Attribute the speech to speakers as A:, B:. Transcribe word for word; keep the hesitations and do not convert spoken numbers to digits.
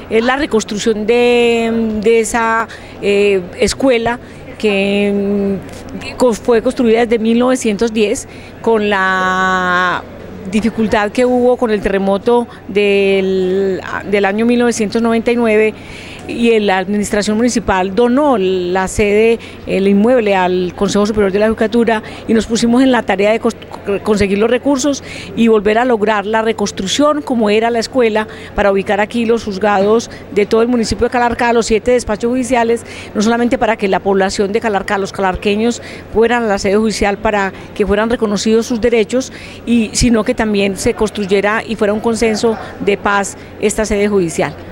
A: es la reconstrucción de, de esa eh, escuela que fue construida desde mil novecientos diez con la dificultad que hubo con el terremoto del, del año mil novecientos noventa y nueve, y la administración municipal donó la sede, el inmueble, al Consejo Superior de la Judicatura, y nos pusimos en la tarea de conseguir los recursos y volver a lograr la reconstrucción como era la escuela, para ubicar aquí los juzgados de todo el municipio de Calarcá, los siete despachos judiciales, no solamente para que la población de Calarcá, los calarqueños, fueran a la sede judicial para que fueran reconocidos sus derechos, y sino que también se construyera y fuera un consenso de paz esta sede judicial.